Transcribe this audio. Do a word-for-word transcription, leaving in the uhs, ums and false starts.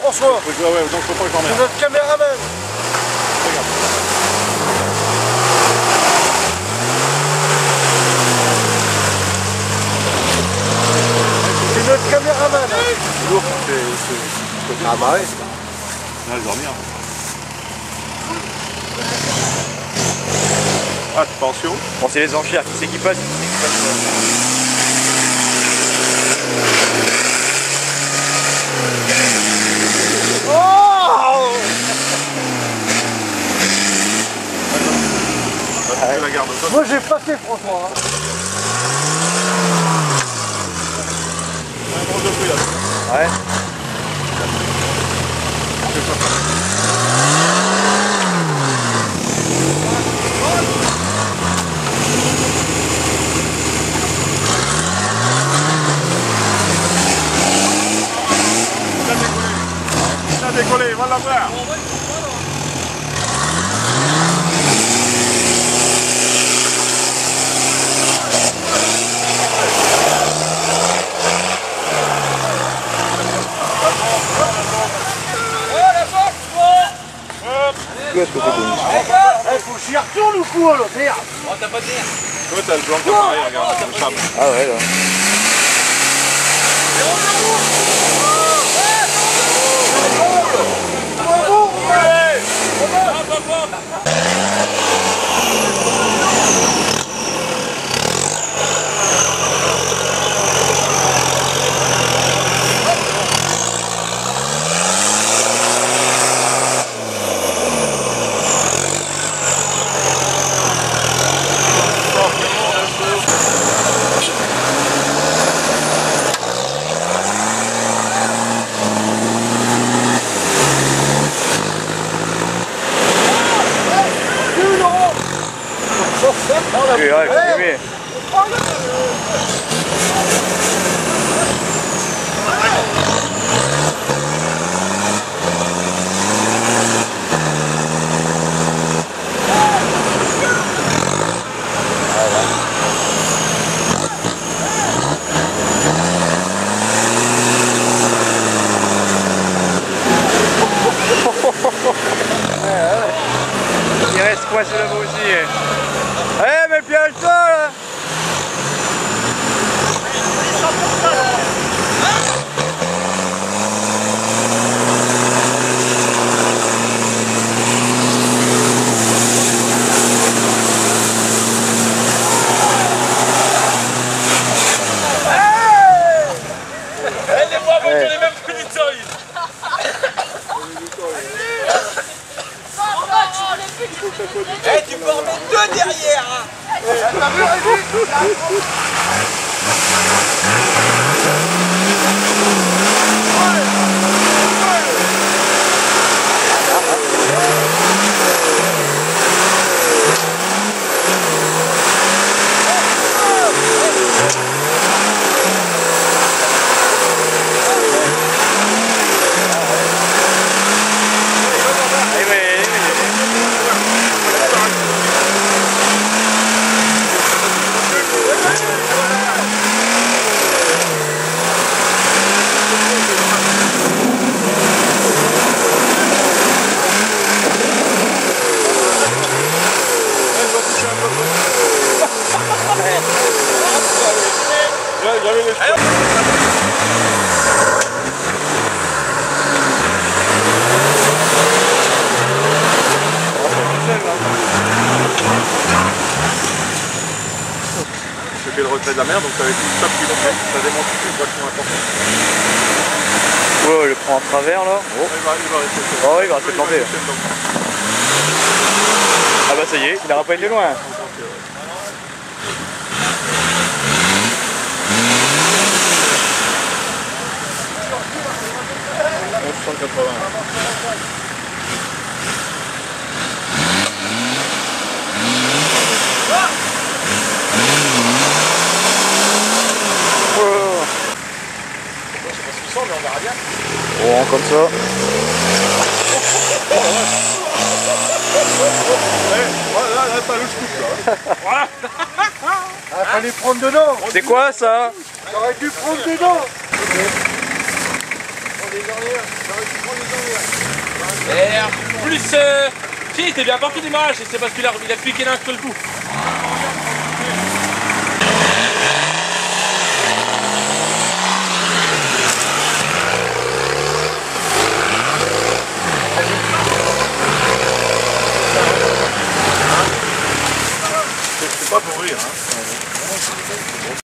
François. Ouais, ouais, donc faut pas que j'en mette. C'est notre caméraman. Regarde. C'est notre caméraman. C'est lourd, c'est... Ah bah ouais. Là, je vais dormir. Attention. Bon, c'est les enchères, qui c'est qui passe, qui c'est qui passe. Oh Ah, tu la gardes. moi j'ai passé franchement. Hein. Un gros de bruit là. Ouais. Il a décollé, va la voir. Où est-ce que c'est connu? Eh, faut que j'y retourne ou quoi là, merde. Oh, t'as pas de nerfs. Toi, t'as le blanc comme pareil, regarde, le chape. Ah ouais, là. Oui, ouais, hey. Il reste coincé là-bas aussi. Eh, mais piège-toi là! Eh, les bras vont les mêmes que du toy. Eh, tu peux en mettre deux derrière, hein. J'avais les cheveux. J'ai fait le retrait de la mer, donc ça avait tout le top qui montait, ça démonte tout, c'est vachement important. Ouais, je le prends en travers là. Oh, Il va, il va rester oh ouais, il va rester planté. Ah bah ça y est, il a pas été loin. cent quatre-vingts. Oh. Je sais pas ce qu'ils sont, mais on verra bien. Bon, comme ça. Là, là, t'as le scoop là. Voilà. Ah, fallait prendre dedans. C'est quoi ça? J'aurais dû prendre dedans. derrière. J'aurais pu prendre les envers. Et plus... Euh... Si, t'es bien parti démarrage, c'est parce qu'il a, il a piqué d'un seul coup.